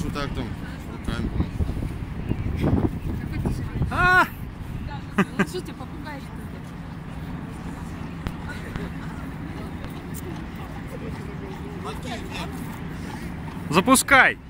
вот так там руками. Что ты попугаешь? Запускай!